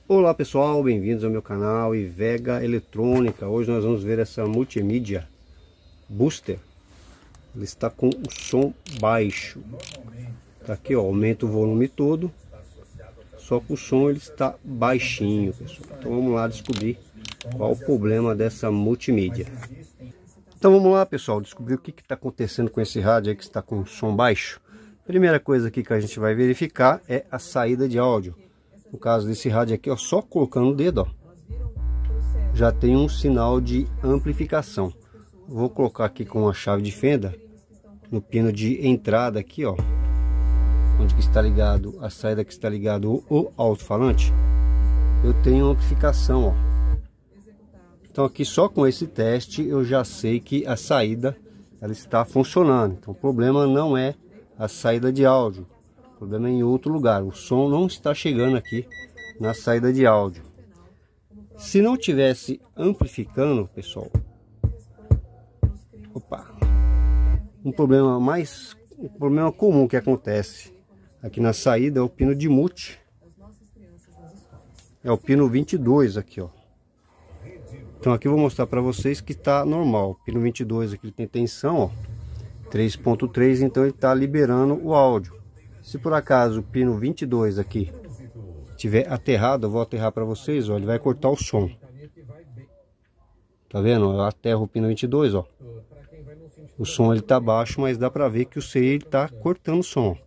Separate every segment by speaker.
Speaker 1: Olá pessoal, bem-vindos ao meu canal Ivega Eletrônica. Hoje nós vamos ver essa multimídia Booster. Ele está com o som baixo. Tá aqui, ó, aumenta o volume todo, só que o som ele está baixinho, pessoal. Então vamos lá descobrir qual o problema dessa multimídia. Então vamos lá, pessoal, descobrir o que está acontecendo com esse rádio aí que está com som baixo. Primeira coisa aqui que a gente vai verificar é a saída de áudio. No caso desse rádio aqui, ó, só colocando o dedo, ó, já tem um sinal de amplificação. Vou colocar aqui com a chave de fenda no pino de entrada aqui, ó, onde que está ligado a saída, que está ligado o alto-falante. Eu tenho amplificação, ó. Então aqui só com esse teste eu já sei que a saída ela está funcionando. Então o problema não é a saída de áudio. O problema é em outro lugar. O som não está chegando aqui na saída de áudio. Se não tivesse amplificando, pessoal, um problema comum que acontece aqui na saída é o pino de mute. É o pino 22 aqui, ó. Então aqui eu vou mostrar para vocês que está normal. O pino 22 aqui tem tensão, ó, 3.3, então ele está liberando o áudio. Se por acaso o pino 22 aqui tiver aterrado, eu vou aterrar para vocês, ó, ele vai cortar o som. Tá vendo? Eu aterro o pino 22, ó. O som ele tá baixo, mas dá para ver que o CI ele tá cortando o som.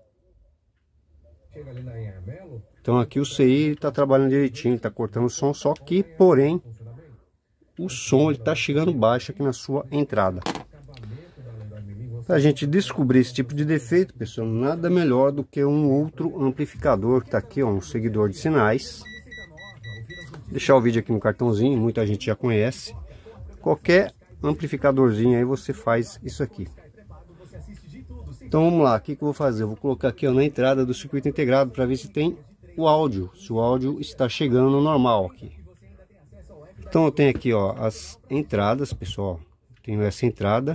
Speaker 1: Então aqui o CI ele tá trabalhando direitinho, ele tá cortando o som, só que, porém, o som ele tá chegando baixo aqui na sua entrada. Para a gente descobrir esse tipo de defeito, pessoal, nada melhor do que um outro amplificador que está aqui, ó, um seguidor de sinais. Vou deixar o vídeo aqui no cartãozinho, muita gente já conhece. Qualquer amplificadorzinho aí você faz isso aqui. Então vamos lá, o que eu vou fazer? Eu vou colocar aqui, ó, na entrada do circuito integrado para ver se tem o áudio, se o áudio está chegando normal aqui. Então eu tenho aqui, ó, as entradas, pessoal. Tenho essa entrada,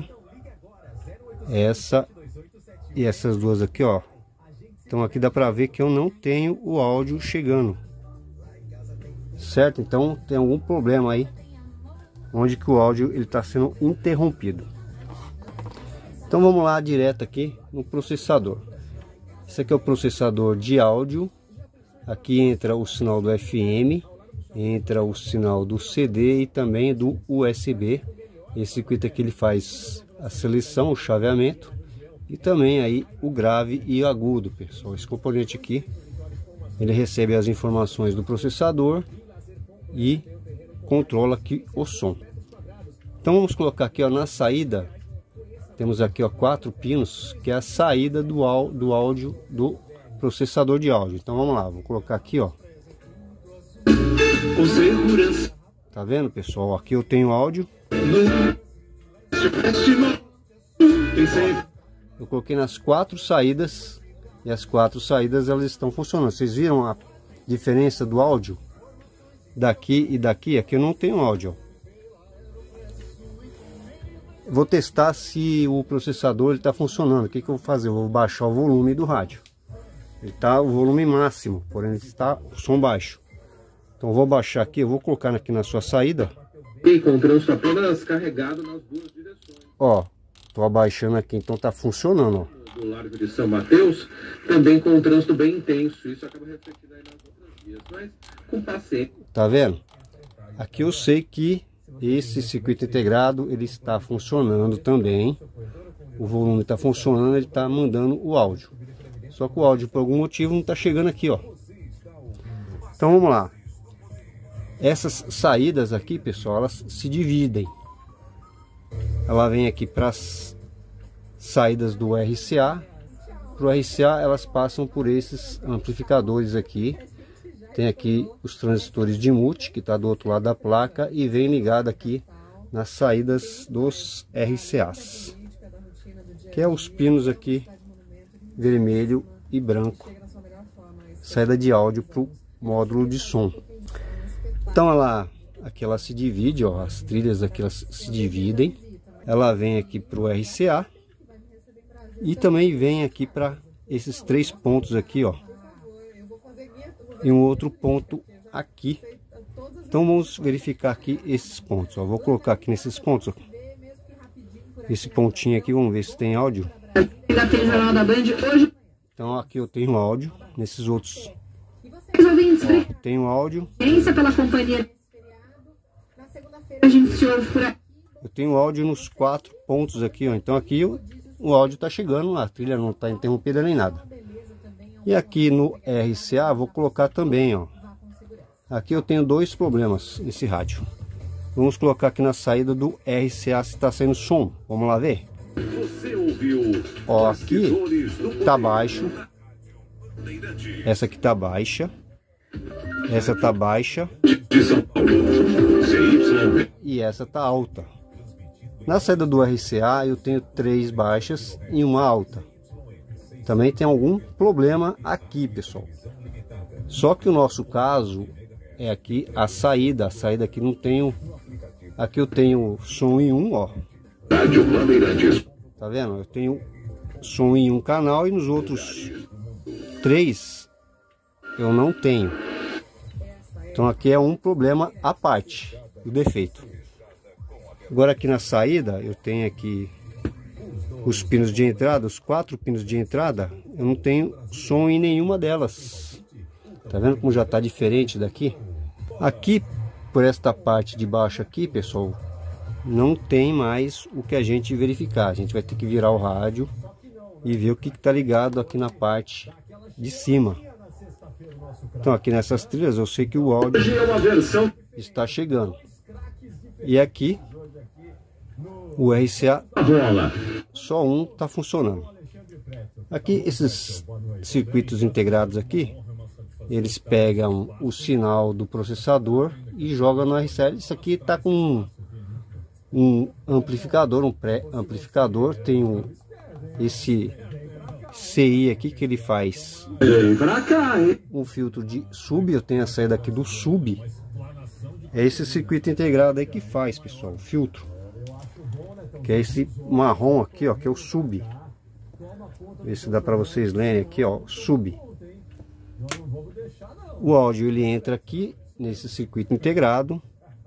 Speaker 1: essa e essas duas aqui, ó. Então aqui dá para ver que eu não tenho o áudio chegando, certo? Então tem algum problema aí, onde que o áudio ele está sendo interrompido. Então vamos lá direto aqui no processador. Esse aqui é o processador de áudio. Aqui entra o sinal do FM, entra o sinal do CD e também do USB. Esse circuito aqui ele faz a seleção, o chaveamento e também aí o grave e o agudo, pessoal. Esse componente aqui ele recebe as informações do processador e controla aqui o som. Então vamos colocar aqui, ó, na saída. Temos aqui, ó, 4 pinos, que é a saída do áudio do processador de áudio. Então vamos lá, vou colocar aqui, ó. Com segurança. Tá vendo, pessoal? Aqui eu tenho áudio. Eu coloquei nas 4 saídas e as 4 saídas elas estão funcionando. Vocês viram a diferença do áudio daqui e daqui? Aqui eu não tenho áudio. Vou testar se o processador está funcionando. O que eu vou fazer? Eu vou baixar o volume do rádio. Ele está o volume máximo, porém ele está o som baixo. Então eu vou baixar aqui, eu vou colocar aqui na sua saída.
Speaker 2: E com o trânsito apenas carregado nas duas direções.
Speaker 1: Ó, tô abaixando aqui, então tá funcionando, ó.
Speaker 2: Do Largo de São Mateus, também com um trânsito bem intenso. Isso acaba refletindo aí nas outras vias, mas com paciência.
Speaker 1: Tá vendo? Aqui eu sei que esse circuito integrado ele está funcionando também. O volume está funcionando, ele está mandando o áudio. Só que o áudio por algum motivo não está chegando aqui, ó. Então vamos lá. Essas saídas aqui, pessoal, elas se dividem. Ela vem aqui para as saídas do RCA. Para o RCA elas passam por esses amplificadores aqui. Tem aqui os transistores de mute, que está do outro lado da placa, e vem ligado aqui nas saídas dos RCAs, que é os pinos aqui vermelho e branco, saída de áudio para o módulo de som. Então aqui ela se divide, ó, as trilhas aqui elas se dividem. Ela vem aqui para o RCA e também vem aqui para esses 3 pontos aqui, ó, e um outro ponto aqui. Então vamos verificar aqui esses pontos, ó. Vou colocar aqui nesses pontos, ó. Esse pontinho aqui, vamos ver se tem áudio. Então aqui eu tenho áudio, nesses outros ó, tenho áudio. Eu tenho áudio nos 4 pontos aqui, ó. Então aqui o áudio tá chegando, a trilha não tá interrompida nem nada. E aqui no RCA vou colocar também, ó. Aqui eu tenho 2 problemas nesse rádio. Vamos colocar aqui na saída do RCA se está saindo som. Vamos lá ver. Ó, aqui tá baixo. Essa aqui tá baixa. Essa tá baixa. E essa tá alta. Na saída do RCA eu tenho 3 baixas e uma alta. Também tem algum problema aqui, pessoal. Só que o nosso caso é aqui a saída. A saída aqui não tenho. Aqui eu tenho som em um, ó. Tá vendo? Eu tenho som em um canal e nos outros 3 eu não tenho. Então aqui é um problema à parte, o defeito. Agora aqui na saída eu tenho aqui os pinos de entrada, os 4 pinos de entrada, eu não tenho som em nenhuma delas. Tá vendo como já tá diferente daqui? Aqui, por esta parte de baixo aqui, pessoal, não tem mais o que a gente verificar. A gente vai ter que virar o rádio e ver o que está ligado aqui na parte de cima. Então aqui nessas trilhas eu sei que o áudio está chegando. E aqui o RCA só um está funcionando. Aqui esses circuitos integrados aqui, eles pegam o sinal do processador e jogam no RCA. Isso aqui está com um amplificador, um pré-amplificador. Tem esse CI aqui que ele faz um filtro de sub. Eu tenho a saída aqui do sub. É esse circuito integrado aí que faz, pessoal, o filtro. Que é esse marrom aqui, ó, que é o sub. Ver se dá para vocês lerem aqui, ó, sub. O áudio ele entra aqui nesse circuito integrado.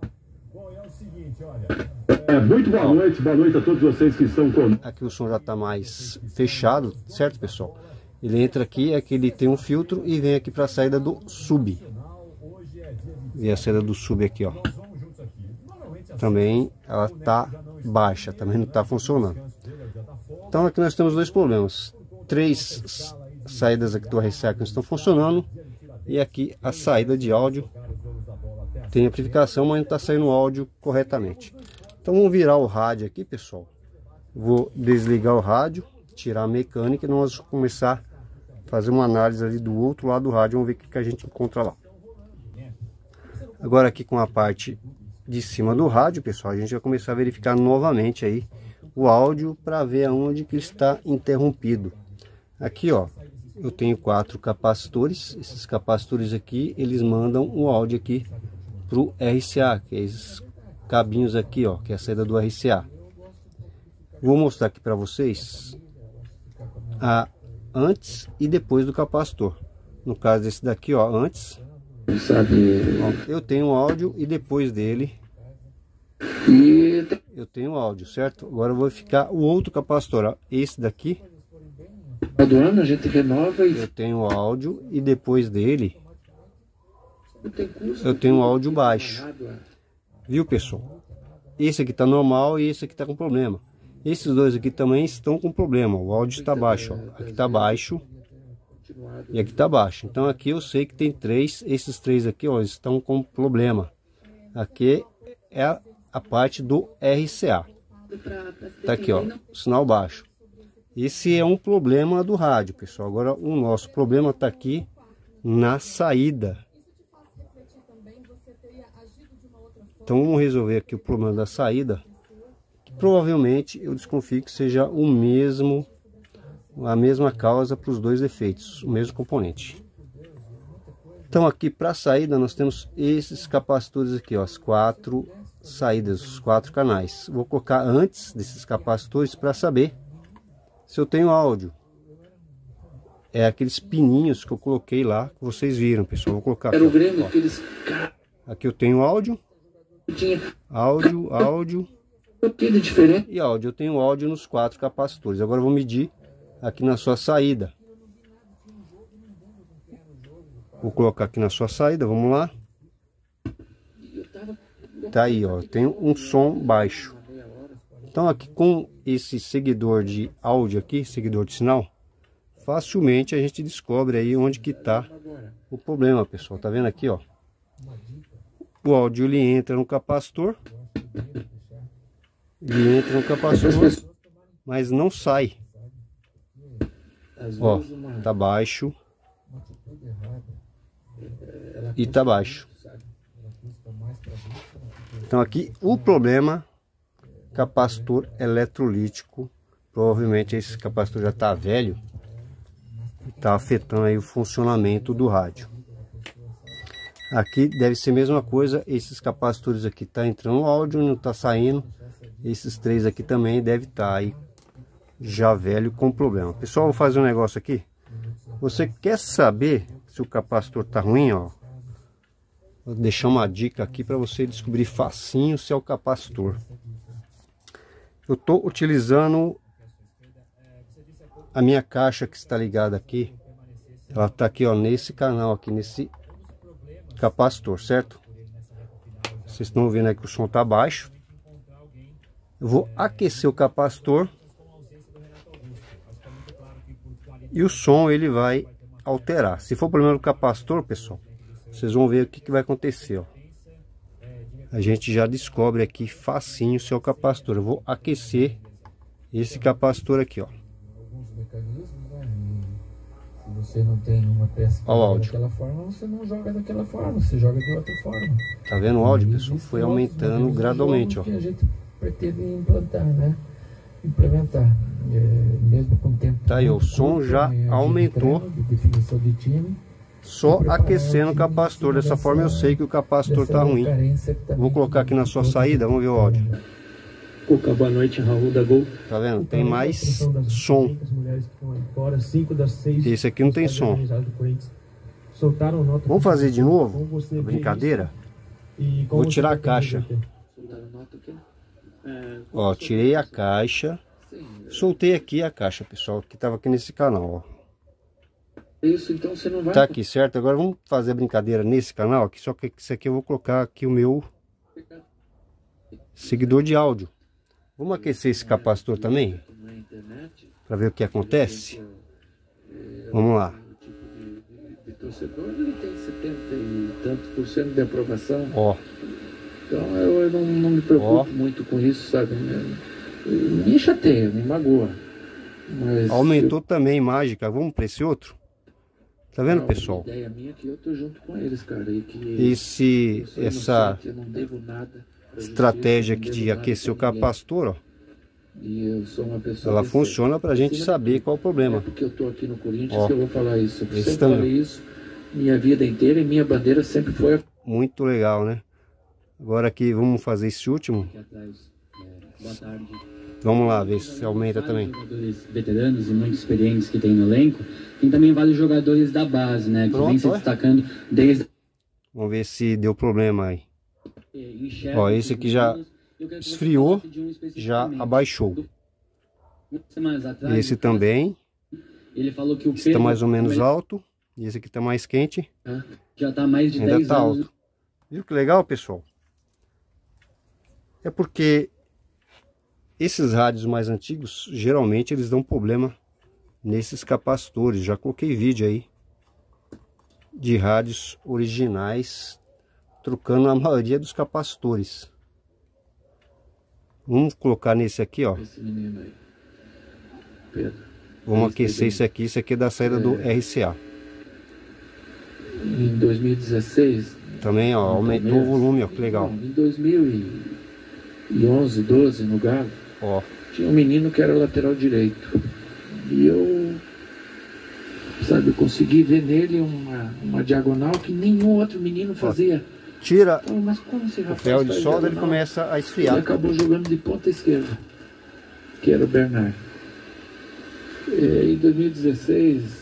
Speaker 3: Muito boa noite a todos vocês que estão conosco.
Speaker 1: Aqui o som já está mais fechado, certo, pessoal? Ele entra aqui, aqui ele tem um filtro e vem aqui para a saída do sub. E a saída do sub aqui, ó. Também ela tá baixa, também não está funcionando. Então aqui nós temos 2 problemas. 3 saídas aqui do RCA que não estão funcionando. E aqui a saída de áudio tem amplificação, mas não está saindo áudio corretamente. Então vamos virar o rádio aqui, pessoal. Vou desligar o rádio, tirar a mecânica e nós vamos começar a fazer uma análise ali do outro lado do rádio. Vamos ver o que a gente encontra lá. Agora aqui com a parte de cima do rádio, pessoal, a gente vai começar a verificar novamente aí o áudio para ver aonde que está interrompido. Aqui, ó, eu tenho 4 capacitores. Esses capacitores aqui, eles mandam o áudio aqui para o RCA, que é esses cabinhos aqui, ó, que é a saída do RCA. Vou mostrar aqui para vocês a antes e depois do capacitor. No caso desse daqui, ó, antes, ó, eu tenho áudio e depois dele eu tenho áudio, certo? Agora eu vou ficar o outro capacitor, ó, esse daqui.
Speaker 2: Do ano a gente renova e...
Speaker 1: Eu tenho áudio e depois dele eu tenho áudio baixo. Viu, pessoal? Esse aqui tá normal e esse aqui tá com problema. Esses 2 aqui também estão com problema. O áudio está baixo, ó. Aqui tá baixo e aqui tá baixo. Então aqui eu sei que tem 3. Esses 3 aqui, ó, estão com problema. Aqui é a parte do RCA. Tá aqui, ó, sinal baixo. Esse é um problema do rádio, pessoal. Agora o nosso problema tá aqui na saída. Então vamos resolver aqui o problema da saída, que provavelmente eu desconfio que seja a mesma causa para os 2 defeitos, o mesmo componente. Então aqui para a saída nós temos esses capacitores aqui, ó, as 4 saídas, os 4 canais. Vou colocar antes desses capacitores para saber se eu tenho áudio. é aqueles pininhos que eu coloquei lá, que vocês viram, pessoal. Vou colocar aqui,
Speaker 2: Era o Grêmio, aqueles...
Speaker 1: Aqui eu tenho áudio, áudio
Speaker 2: diferente.
Speaker 1: e áudio. Eu tenho áudio nos 4 capacitores. Agora eu vou medir aqui na sua saída. Vou colocar aqui na sua saída, vamos lá. Tá aí, ó, tem um som baixo. Então aqui com esse seguidor de áudio aqui, seguidor de sinal, facilmente a gente descobre aí onde que tá o problema, pessoal. Tá vendo aqui, ó? O áudio ele entra no capacitor. Ele entra no capacitor, mas não sai. Ó, tá baixo. E tá baixo. Então aqui o problema, capacitor eletrolítico. Provavelmente esse capacitor já tá velho e tá afetando aí o funcionamento do rádio. Aqui deve ser a mesma coisa. Esses capacitores aqui tá entrando áudio, não tá saindo. Esses 3 aqui também deve estar aí já velho com problema. Pessoal, vou fazer um negócio aqui. Você quer saber se o capacitor tá ruim, ó? Vou deixar uma dica aqui para você descobrir facinho se é o capacitor. Eu tô utilizando a minha caixa que está ligada aqui. Ela tá aqui, ó, nesse canal aqui, nesse capacitor, certo? Vocês estão vendo aí que o som tá baixo. Eu vou aquecer o capacitor e o som ele vai alterar. Se for problema do capacitor, pessoal, vocês vão ver o que vai acontecer, ó. A gente já descobre aqui facinho se é o capacitor. Eu vou aquecer esse capacitor aqui, ó.
Speaker 4: Se você não tem uma peça
Speaker 1: ó o áudio
Speaker 4: daquela forma, você não joga daquela forma, você joga de outra forma.
Speaker 1: Tá vendo o áudio, pessoal? Foi aumentando gradualmente, ó.
Speaker 4: Que a gente pretende implantar, né? Implementar, mesmo com o tempo.
Speaker 1: Tá aí, o som já aumentou.
Speaker 4: Definição de time.
Speaker 1: Só aquecendo o capacitor. Dessa forma eu sei que o capacitor tá ruim. Vou colocar aqui na sua saída, vamos ver o áudio.
Speaker 5: Cuca, boa noite, Raul da Gol.
Speaker 1: Tá vendo? Tem mais som. Esse aqui não tem som. Vamos fazer de novo? Brincadeira? Vou tirar a caixa. Ó, tirei a caixa. Soltei aqui a caixa, pessoal, que tava aqui nesse canal, ó.
Speaker 2: Isso, então você não vai...
Speaker 1: Tá aqui, certo? Agora vamos fazer a brincadeira nesse canal aqui. Só que isso aqui eu vou colocar aqui o meu seguidor de áudio. Vamos aquecer esse capacitor também, para ver o que acontece. Vamos lá.
Speaker 2: O torcedor ele tem 70 e tantos por cento de aprovação.
Speaker 1: Ó.
Speaker 2: Então eu não me preocupo muito com isso, sabe? Me chateia, me magoa. Mas
Speaker 1: aumentou também, mágica. Vamos para esse outro? Tá vendo, pessoal?
Speaker 2: A ideia minha é que eu tô junto com eles, cara. E que
Speaker 1: essa
Speaker 2: eu não devo nada
Speaker 1: estratégia aqui de aquecer o capacitor, ó.
Speaker 2: E eu sou uma pessoa
Speaker 1: ela funciona pra gente saber qual é o problema.
Speaker 2: É porque eu tô aqui no Corinthians
Speaker 1: ó,
Speaker 2: que eu vou falar isso. Eu
Speaker 1: sempre
Speaker 2: falei isso minha vida inteira e minha bandeira sempre foi...
Speaker 1: Muito legal, né? Agora aqui vamos fazer esse último.
Speaker 5: Boa tarde.
Speaker 1: Vamos lá, ver se aumenta também.
Speaker 5: Jogadores veteranos e muito experientes que tem no elenco. Tem também vários jogadores da base, né? Que vem se destacando desde...
Speaker 1: Vamos ver se deu problema aí. Ó, esse aqui já esfriou, já abaixou. Esse também.
Speaker 5: Ele falou que o
Speaker 1: esse tá mais ou menos alto. E esse aqui tá mais quente.
Speaker 5: Já tá mais de
Speaker 1: ainda
Speaker 5: 10
Speaker 1: tá
Speaker 5: anos.
Speaker 1: alto. Viu que legal, pessoal? É porque esses rádios mais antigos, geralmente eles dão problema nesses capacitores. Já coloquei vídeo aí de rádios originais trocando a maioria dos capacitores. Vamos colocar nesse aqui, ó.
Speaker 2: Esse menino aí, Pedro.
Speaker 1: Vamos aquecer esse aqui. Esse aqui é da saída do RCA.
Speaker 2: Em 2016
Speaker 1: também, ó, aumentou o volume, ó, que legal.
Speaker 2: Em 2011, 12 no Galo,
Speaker 1: ó,
Speaker 2: tinha um menino que era lateral direito. E eu, sabe, consegui ver nele uma diagonal que nenhum outro menino fazia.
Speaker 1: Tira
Speaker 2: mas como esse
Speaker 1: o ferro de solda, ele começa a esfriar.
Speaker 2: Ele acabou jogando de ponta esquerda, que era o Bernard. Em 2016,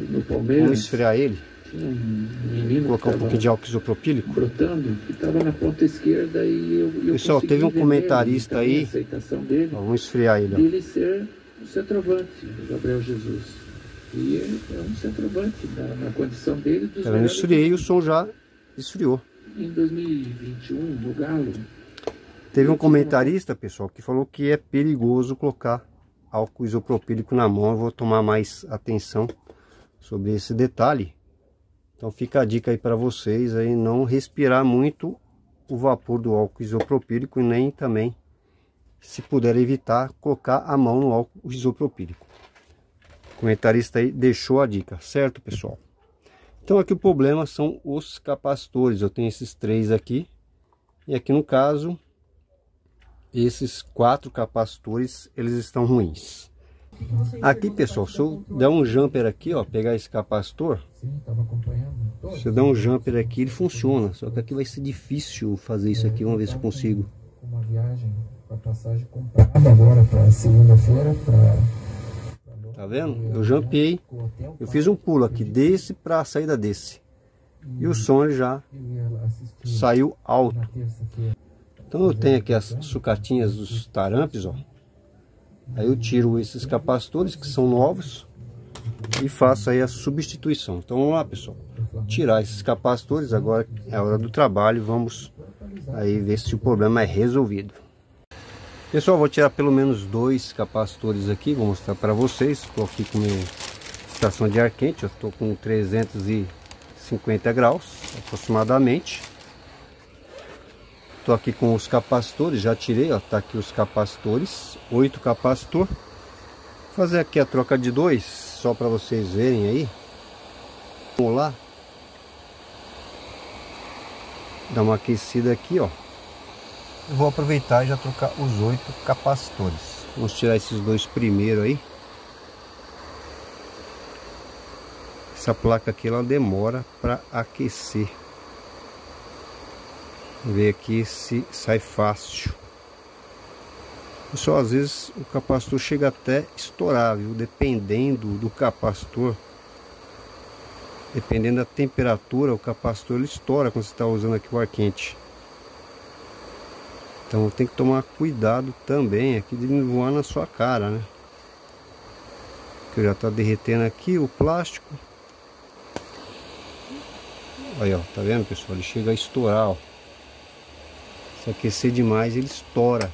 Speaker 2: no Palmeiras.
Speaker 1: Vamos esfriar ele.
Speaker 2: Tinha um menino.
Speaker 1: Colocar um pouquinho de álcool isopropílico.
Speaker 2: Brotando, que estava na ponta esquerda e eu
Speaker 1: Pessoal, teve um comentarista aí.
Speaker 2: A aceitação dele,
Speaker 1: Vamos esfriar ele. Ó.
Speaker 2: Dele ser um centroavante, o Gabriel Jesus. E ele é um centroavante na condição dele. Dos
Speaker 1: eu esfriei e o som já esfriou.
Speaker 2: Em 2021, no Galo.
Speaker 1: Teve um comentarista, pessoal, que falou que é perigoso colocar álcool isopropílico na mão. Eu vou tomar mais atenção sobre esse detalhe. Então fica a dica aí para vocês aí, não respirar muito o vapor do álcool isopropílico e nem também, se puder evitar, colocar a mão no álcool isopropílico. O comentarista aí deixou a dica, certo, pessoal? Então aqui o problema são os capacitores. Eu tenho esses 3 aqui. E aqui no caso, esses 4 capacitores, eles estão ruins. Aqui, pessoal, se eu der um jumper aqui, ó, pegar esse capacitor, se eu der um jumper aqui, ele funciona. Só que aqui vai ser difícil fazer isso aqui. Vamos ver se eu consigo.
Speaker 4: Uma viagem com a passagem comprada agora para segunda-feira.
Speaker 1: Tá vendo? Eu jumpei. Eu fiz um pulo aqui desse para a saída desse. E o som ele já saiu alto. Então eu tenho aqui as sucatinhas dos tarampes, ó. Aí eu tiro esses capacitores que são novos e faço aí a substituição. Então vamos lá, pessoal. Tirar esses capacitores, agora é a hora do trabalho. Vamos aí ver se o problema é resolvido. Pessoal, vou tirar pelo menos 2 capacitores aqui, vou mostrar para vocês. Estou aqui com minha estação de ar quente, eu estou com 350 graus aproximadamente. Estou aqui com os capacitores, já tirei, ó, tá aqui os capacitores, 8 capacitor. Vou fazer aqui a troca de 2, só para vocês verem aí. Vamos lá. Dar uma aquecida aqui, ó. Eu vou aproveitar e já trocar os 8 capacitores. Vamos tirar esses 2 primeiro aí. Essa placa aqui ela demora para aquecer. Vamos ver aqui se sai fácil. Pessoal, às vezes o capacitor chega até estourar, viu? Dependendo do capacitor, dependendo da temperatura, o capacitor ele estoura quando você está usando aqui o ar quente. Então tem que tomar cuidado também aqui de não voar na sua cara, né? Que já está derretendo aqui o plástico. Aí, ó, tá vendo, pessoal? Ele chega a estourar, ó. Se aquecer demais, ele estoura.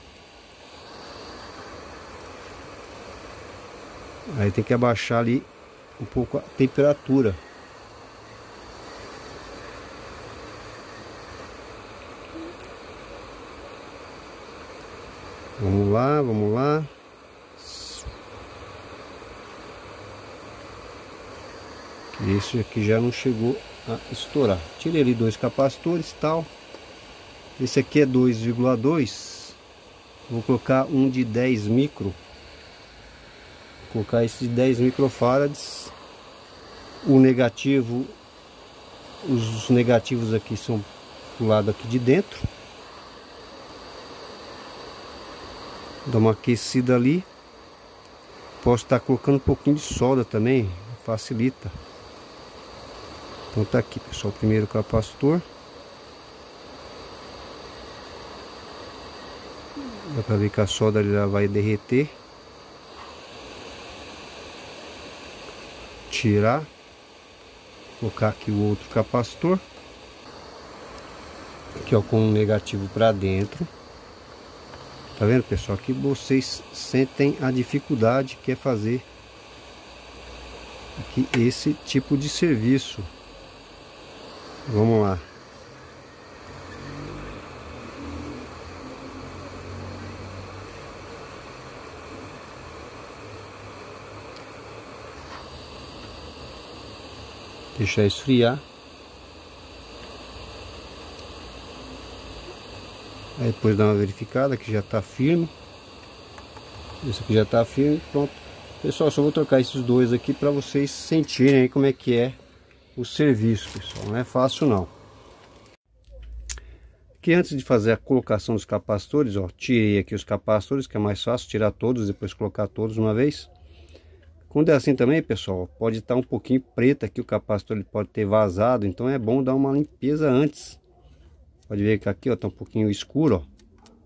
Speaker 1: Aí tem que abaixar ali um pouco a temperatura. Vamos lá, vamos lá. Esse aqui já não chegou a estourar. Tirei ali 2 capacitores e tal. Esse aqui é 2,2. Vou colocar um de 10 micro. Vou colocar esse de 10 microfarads. O negativo, os negativos aqui são pro lado aqui de dentro. Dá uma aquecida ali. Posso estar colocando um pouquinho de solda também, facilita. Então tá aqui, pessoal, o primeiro capacitor. Dá pra ver que a solda ali já vai derreter. Tirar. Colocar aqui o outro capacitor. Aqui, ó, com o negativo para dentro. Tá vendo, pessoal? Aqui vocês sentem a dificuldade que é fazer aqui esse tipo de serviço. Vamos lá. Deixar esfriar. Aí depois dá uma verificada que já está firme. Esse aqui já está firme, pronto. Pessoal, só vou trocar esses 2 aqui para vocês sentirem aí como é que é o serviço, pessoal. Não é fácil não. Aqui antes de fazer a colocação dos capacitores, ó, tirei aqui os capacitores, que é mais fácil tirar todos, depois colocar todos uma vez. Quando é assim também, pessoal, pode estar um pouquinho preto aqui, o capacitor ele pode ter vazado, então é bom dar uma limpeza antes. Pode ver que aqui, ó, tá um pouquinho escuro, ó.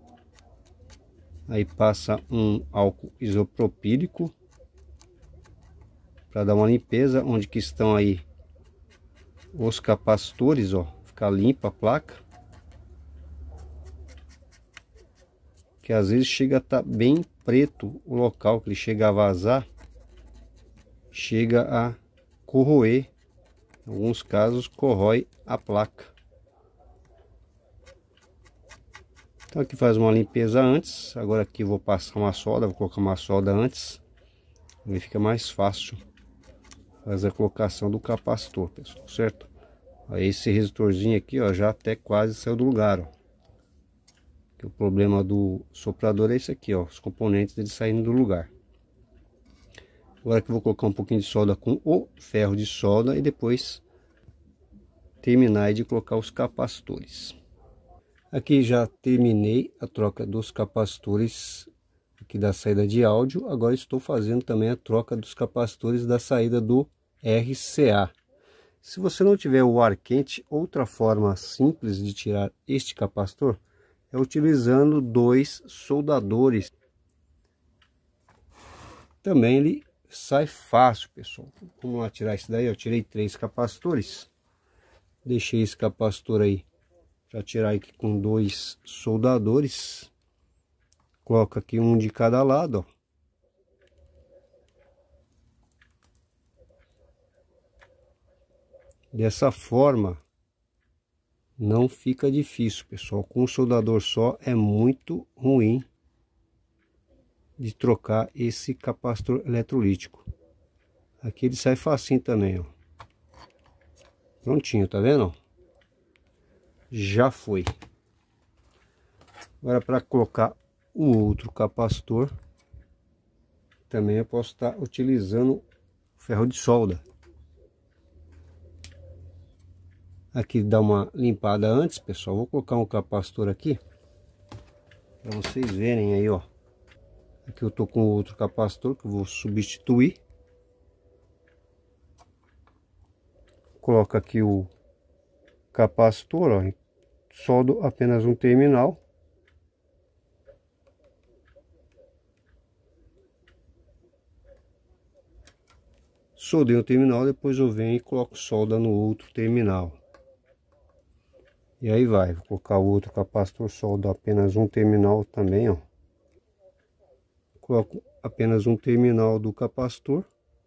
Speaker 1: Aí passa um álcool isopropílico para dar uma limpeza onde que estão aí os capacitores, ó, ficar limpa a placa. Que às vezes chega a estar bem preto o local que ele chega a vazar, chega a corroer, em alguns casos corrói a placa. Então aqui faz uma limpeza antes. Agora aqui eu vou passar uma solda, vou colocar uma solda antes, aí fica mais fácil fazer a colocação do capacitor, pessoal, certo? Aí esse resistorzinho aqui, ó, já até quase saiu do lugar, ó. Que o problema do soprador é esse aqui, ó, os componentes eles saindo do lugar. Agora que eu vou colocar um pouquinho de solda com o ferro de solda e depois terminar de colocar os capacitores. Aqui já terminei a troca dos capacitores aqui da saída de áudio. Agora estou fazendo também a troca dos capacitores da saída do RCA. Se você não tiver o ar quente, outra forma simples de tirar este capacitor é utilizando 2 soldadores. Também ele sai fácil, pessoal. Vamos lá tirar isso daí. Eu tirei 3 capacitores. Deixei esse capacitor aí. Já tirar aqui com 2 soldadores. Coloca aqui um de cada lado, ó. Dessa forma não fica difícil, pessoal. Com um soldador só é muito ruim de trocar esse capacitor eletrolítico. Aqui ele sai facinho também, ó. Prontinho, tá vendo? Já foi. Agora para colocar o outro capacitor, também eu posso estar utilizando ferro de solda. Aqui dá uma limpada antes, pessoal. Vou colocar um capacitor aqui para vocês verem aí, ó. Aqui eu tô com outro capacitor que eu vou substituir. Coloco aqui o capacitor, ó, soldo apenas um terminal. Soldei o terminal, depois eu venho e coloco solda no outro terminal. E aí vai, vou colocar o outro capacitor, soldo apenas um terminal também, ó. Coloco apenas um terminal do capacitor.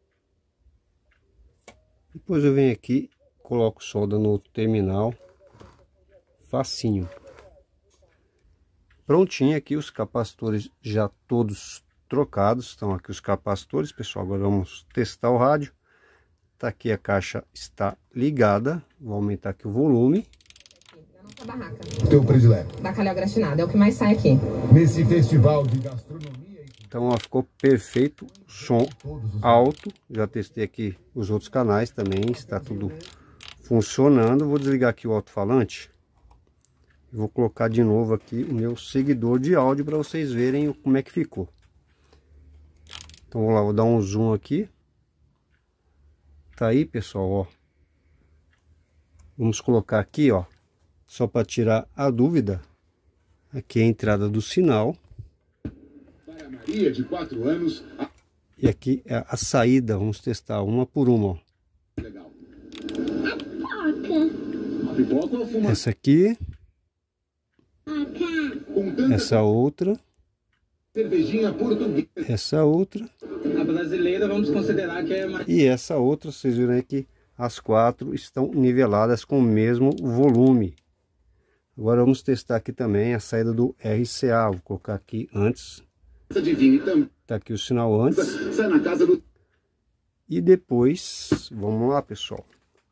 Speaker 1: Depois eu venho aqui, coloco solda no outro terminal. Facinho. Prontinho aqui os capacitores já todos trocados. Estão aqui os capacitores, pessoal. Agora vamos testar o rádio. Tá aqui, a caixa está ligada. Vou aumentar aqui o volume.
Speaker 6: Da nossa barraca.
Speaker 3: Teu predileto.
Speaker 6: Bacalhau gratinado, é o que mais sai aqui.
Speaker 3: Nesse festival de gastronomia.
Speaker 1: Então, ó, ficou perfeito. Som alto. Já testei aqui os outros canais também. Está tudo funcionando. Vou desligar aqui o alto-falante. Vou colocar de novo aqui o meu seguidor de áudio para vocês verem como é que ficou. Então vamos lá, vou dar um zoom aqui. Tá aí, pessoal, ó. Vamos colocar aqui, ó, só para tirar a dúvida. Aqui é a entrada do sinal.
Speaker 3: Para Maria, de 4 anos.
Speaker 1: E aqui é a saída, vamos testar uma por uma, ó.
Speaker 3: Legal. A pipoca ou fuma?
Speaker 1: Essa aqui. Essa outra.
Speaker 3: Cervejinha portuguesa.
Speaker 1: Essa outra.
Speaker 5: A brasileira vamos considerar que é mais...
Speaker 1: E essa outra, vocês viram aí que as 4 estão niveladas com o mesmo volume. Agora vamos testar aqui também a saída do RCA. Vou colocar aqui antes. Tá aqui o sinal antes.
Speaker 3: Sai na casa do...
Speaker 1: E depois, vamos lá, pessoal.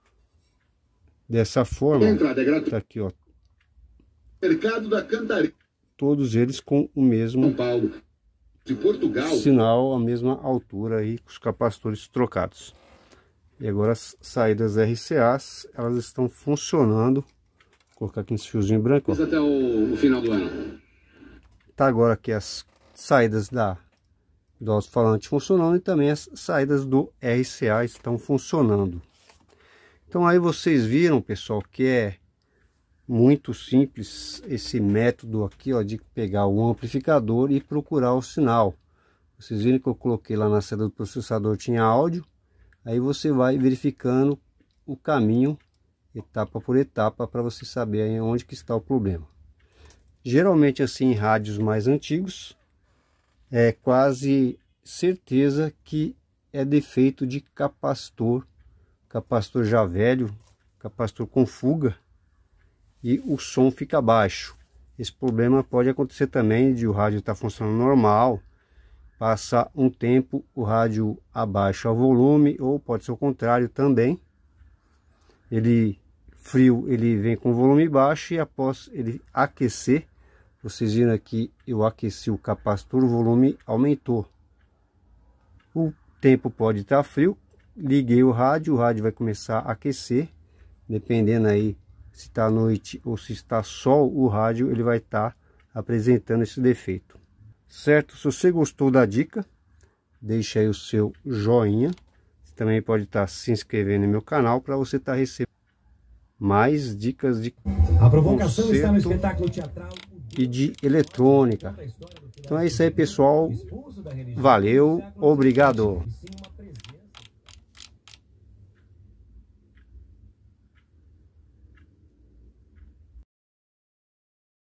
Speaker 1: Dessa forma, tá aqui, ó.
Speaker 3: Mercado da Cantareira.
Speaker 1: Todos eles com o mesmo
Speaker 3: São Paulo. De Portugal.
Speaker 1: sinal, a mesma altura aí, com os capacitores trocados. E agora as saídas RCAs, elas estão funcionando. Vou colocar aqui nesse fiozinho branco, ó.
Speaker 3: Até o final do ano.
Speaker 1: Tá agora aqui as saídas da do alto-falante funcionando e também as saídas do RCA estão funcionando. Então aí vocês viram, pessoal, que é muito simples esse método aqui, ó, de pegar o amplificador e procurar o sinal. Vocês viram que eu coloquei lá na saída do processador, tinha áudio. Aí você vai verificando o caminho, etapa por etapa, para você saber aí onde que está o problema. Geralmente assim, em rádios mais antigos, é quase certeza que é defeito de capacitor já velho, capacitor com fuga, e o som fica baixo. Esse problema pode acontecer também de o rádio estar funcionando normal, passar um tempo o rádio abaixa o volume, ou pode ser o contrário também. Ele frio, ele vem com volume baixo, e após ele aquecer, vocês viram aqui, eu aqueci o capacitor, o volume aumentou. O tempo pode estar frio, liguei o rádio vai começar a aquecer, dependendo aí se está noite ou se está sol, o rádio ele vai estar apresentando esse defeito. Certo? Se você gostou da dica, deixa aí o seu joinha. Você também pode estar se inscrevendo no meu canal para você estar recebendo mais dicas de
Speaker 7: a provocação está no espetáculo teatral
Speaker 1: e de eletrônica. Então é isso aí, pessoal. Valeu, obrigado.